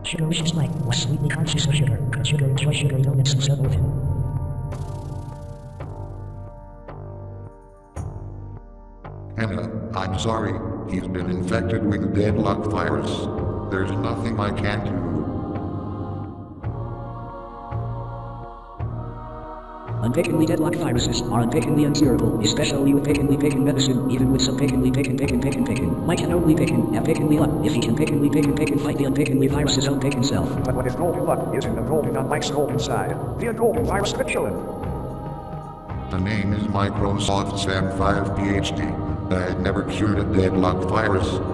Sugar wishes like was sweetly conscious of sugar. Sugar enjoy sugar elements himself with him. Hannah, I'm sorry, he's been infected with the deadlock virus. There's nothing I can do. Unpickenly deadlock viruses are unpickenly uncurable, especially with pickenly picken medicine, even with some pickenly picken. Mike can only picken, have pickenly luck. If he can pickenly fight the unpickenly virus's own picken self. But what is golden luck isn't the golden on Mike's golden side. The golden virus could kill him. The name is Microsoft Sam 5 PhD. I had never cured a deadlock virus,